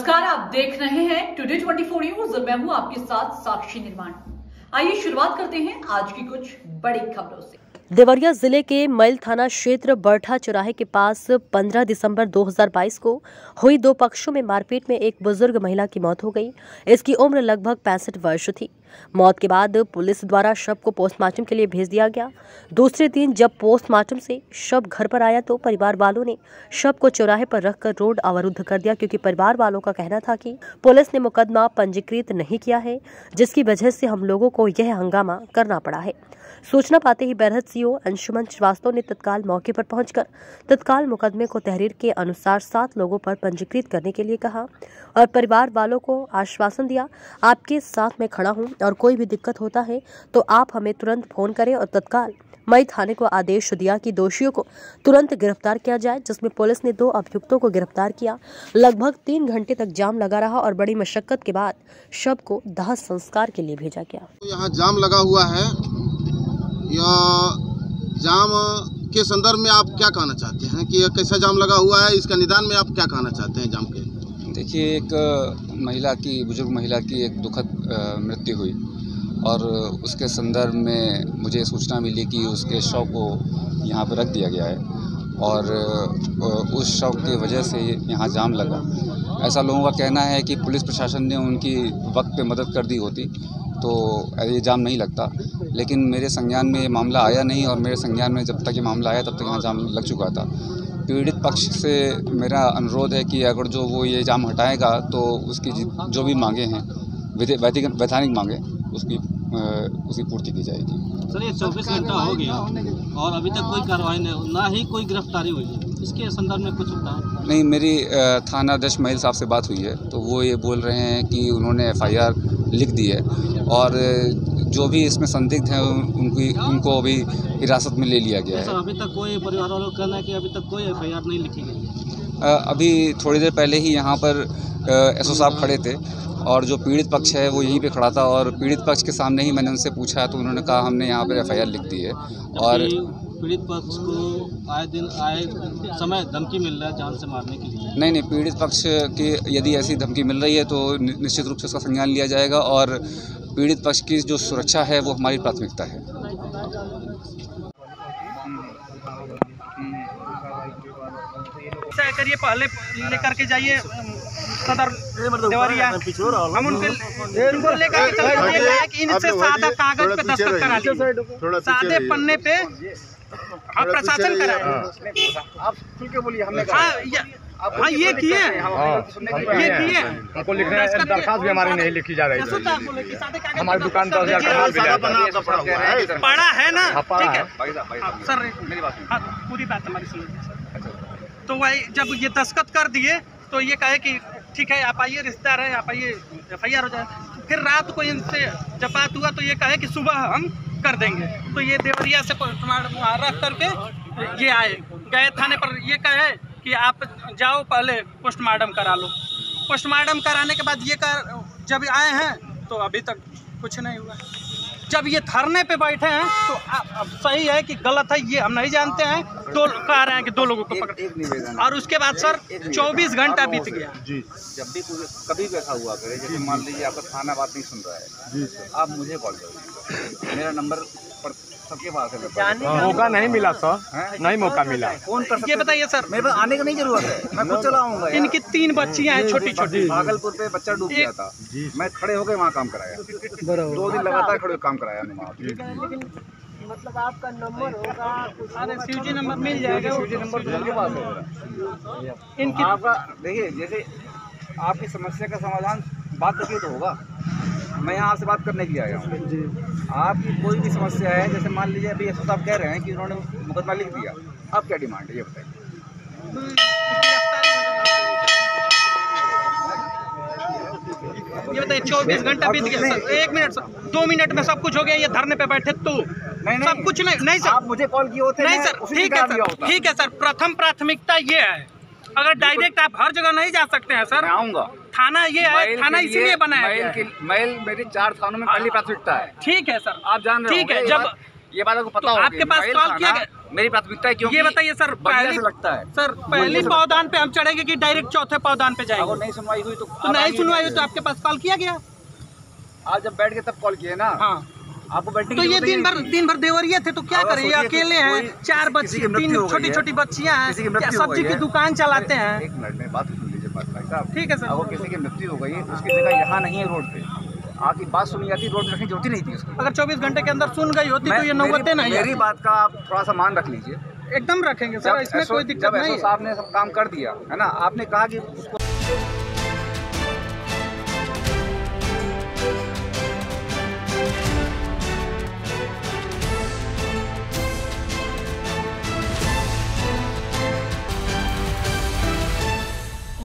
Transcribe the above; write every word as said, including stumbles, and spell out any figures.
नमस्कार, आप देख रहे हैं टुडे चौबीस न्यूज। मैं हूं आपके साथ साक्षी निर्माण। आइए शुरुआत करते हैं आज की कुछ बड़ी खबरों से। देवरिया जिले के मैल थाना क्षेत्र बरठा चौराहे के पास पंद्रह दिसंबर दो हज़ार बाईस को हुई दो पक्षों में मारपीट में एक बुजुर्ग महिला की मौत हो गई। इसकी उम्र लगभग पैंसठ वर्ष थी। मौत के बाद पुलिस द्वारा शव को पोस्टमार्टम के लिए भेज दिया गया। दूसरे दिन जब पोस्टमार्टम से शव घर पर आया तो परिवार वालों ने शव को चौराहे पर रखकर रोड अवरुद्ध कर दिया, क्योंकि परिवार वालों का कहना था कि पुलिस ने मुकदमा पंजीकृत नहीं किया है, जिसकी वजह से हम लोगों को यह हंगामा करना पड़ा है। सूचना पाते ही बैरहट सीओ अंशुमन श्रीवास्तव ने तत्काल मौके पर पहुंचकर तत्काल मुकदमे को तहरीर के अनुसार सात लोगों पर पंजीकृत करने के लिए कहा और परिवार वालों को आश्वासन दिया, आपके साथ मैं खड़ा हूं और कोई भी दिक्कत होता है तो आप हमें तुरंत फोन करें। और तत्काल मई थाने को आदेश दिया कि दोषियों को तुरंत गिरफ्तार किया जाए, जिसमें पुलिस ने दो अभियुक्तों को गिरफ्तार किया। लगभग तीन घंटे तक जाम लगा रहा और बड़ी मशक्कत के बाद शव को दाह संस्कार के लिए भेजा गया। यहाँ जाम लगा हुआ है, या जाम के संदर्भ में आप क्या कहना चाहते हैं कि कैसा जाम लगा हुआ है, इसका निदान में आप क्या कहना चाहते हैं जाम के? देखिए, एक महिला की बुजुर्ग महिला की एक दुखद मृत्यु हुई और उसके संदर्भ में मुझे सूचना मिली कि उसके शव को यहाँ पर रख दिया गया है और उस शव की वजह से यहाँ जाम लगा। ऐसा लोगों का कहना है कि पुलिस प्रशासन ने उनकी वक्त पे मदद कर दी होती तो ये जाम नहीं लगता, लेकिन मेरे संज्ञान में ये मामला आया नहीं और मेरे संज्ञान में जब तक ये मामला आया तब तक यहाँ जाम लग चुका था। पीड़ित पक्ष से मेरा अनुरोध है कि अगर जो वो ये जाम हटाएगा तो उसकी जो भी मांगे हैं वैधानिक मांगे उसकी उसकी पूर्ति की जाएगी। सर, ये चौबीस घंटा हो गया और अभी तक कोई कार्रवाई नहीं, ना ही कोई गिरफ्तारी हुई है, इसके संदर्भ में कुछ होता है? नहीं, मेरी थाना अध्यक्ष महिल साहब से बात हुई है तो वो ये बोल रहे हैं कि उन्होंने एफ आई आर लिख दी है और जो भी इसमें संदिग्ध हैं उनकी उनको अभी हिरासत में ले लिया गया है। अभी तक कोई परिवार वालों का कहना है कि अभी तक कोई एफ आई आर नहीं लिखी गई? अभी थोड़ी देर पहले ही यहाँ पर एस ओ साहब खड़े थे और जो पीड़ित पक्ष है वो यहीं पे खड़ा था और पीड़ित पक्ष के सामने ही मैंने उनसे पूछा तो उन्होंने कहा हमने यहाँ पर एफ आई आर लिख दी है। और पीड़ित पक्ष को आए दिन आए समय धमकी मिल रहा है जान से मारने के लिए? नहीं नहीं, पीड़ित पक्ष की यदि ऐसी धमकी मिल रही है तो निश्चित रूप से उसका संज्ञान लिया जाएगा और पीड़ित पक्ष की जो सुरक्षा है वो हमारी प्राथमिकता है। करिए, पहले लेकर के जाइए सदर देवरिया, हम उनके उनको लेकर के चले कि इनसे सादा कागज पे दस्तखत करा दीजिए, सादे पन्ने पे आप प्रशासन कराए। आप खुल के बोलिए, हमने हाँ हाँ ये किए ये किए हमको लिखना है, दरखास्त भी हमारी नहीं लिखी जा रही है। हमारी दुकान दस हजार पड़ा है ना, ठीक है सर, मेरी बात पूरी बात हमारी सुनिए। तो वही जब ये दस्तखत कर दिए तो ये कहे कि ठीक है आप आइए, रिश्तेदार है, आप आइए, एफ आई आर हो जाए। फिर रात को इनसे जब बात हुआ तो ये कहे कि सुबह हम कर देंगे। तो ये देवरिया से रख करके ये आए, गए थाने पर, ये कहे कि आप जाओ पहले पोस्टमार्टम करा लो। पोस्टमार्टम कराने के बाद ये कर जब आए हैं तो अभी तक कुछ नहीं हुआ। जब ये धरने पे बैठे हैं तो अब सही है कि गलत है ये हम नहीं जानते हैं। दो कह रहे हैं कि दो लोगों को पकड़, और उसके बाद सर चौबीस घंटा बीत गया। जी, जब भी कभी भी ऐसा हुआ करे, जैसे मान लीजिए आपका थाना बात नहीं सुन रहा है जी, आप मुझे कॉल करो, मेरा नंबर पर सबके पास है। मौका नहीं मिला सर, नहीं मौका मिला। फोन कर ये बताइए सर, मेरे पास आने की नहीं जरूरत है, मैं खुद चलाऊंगा। इनकी तीन बच्चियां हैं छोटी छोटी। भागलपुर पे बच्चा डूब गया था, मैं खड़े होकर वहाँ काम कराया, दो दिन लगातार खड़े काम कराया मैंने। मतलब आपका नंबर होगा, अरे सीजी नंबर मिल जाएगा, सीजी नंबर तो सबके पास है इनकी। आपका देखिए, जैसे आपकी समस्या का समाधान बात करके तो होगा, मैं यहाँ आपसे बात करने के लिए आया हूँ। आपकी कोई भी समस्या है, जैसे मान लीजिए अभी एस साहब कह रहे हैं कि उन्होंने मुकदमा लिख दिया, आप क्या डिमांड है ये बताइए? ये बताइए, चौबीस घंटा बीत गया सर, एक मिनट सर, दो मिनट में सब कुछ हो गया। ये धरने पे बैठे तो नहीं, सब कुछ नहीं नहीं सर, आप मुझे कॉल किए होते नहीं सर, ठीक है सर, ठीक है सर, प्रथम प्राथमिकता ये है। अगर डायरेक्ट आप हर जगह नहीं जा सकते हैं सर, आऊँगा। थाना ये है, थाना इसीलिए बनाया गया है। मेल मेरी चार थानों में पहली प्राथमिकता है। ठीक है सर, आप जान रहे ठीक है। जब ये बात आपको पता तो होगा। आपके पास कॉल किया गया? मेरी प्राथमिकता है क्योंकि ये बताइए सर, पहली से लगता है सर पहली पावदान पे हम चढ़ेंगे कि डायरेक्ट चौथे पावदान पे जाएंगे? अगर नहीं सुनवाई हुई तो तो नहीं सुनवाई हुई तो आपके पास कॉल किया गया? आप जब बैठ के तब कॉल किए ना। हाँ, आपको बैठने तो की ये जरूरत दिन नहीं भर थी। दिन भर देवरिया थे तो क्या अगर करें? ये सोचिए अकेले कि हैं, कोई- चार किसी बच्ची की मृत्यु तीन हो गई छोटी है, छोटी बच्चियां किसी की हैं, क्या मृत्यु हो सब्जी गई की है। दुकान चलाते हैं? एक मिनट में बात सुन लीजिए बात भाई साहब। ठीक है सर। अगर किसी की मृत्यु हो गई है उसकी जगह यहाँ नहीं है रोड पे, आपकी बात सुनी जाती, रोड पे रखने की जरूरत ही नहीं थी उसकी। अगर चौबीस घंटे के अंदर सुन गई होती तो ये मैं- नौबते मेरी- नहीं मेरी आती। बात का आप थोड़ा सा मान रख लीजिए। एकदम रखेंगे सर, इसमें कोई दिक्कत जब नहीं एसओ है। साहब ने सब काम कर दिया है ना, आपने कहा कि उसको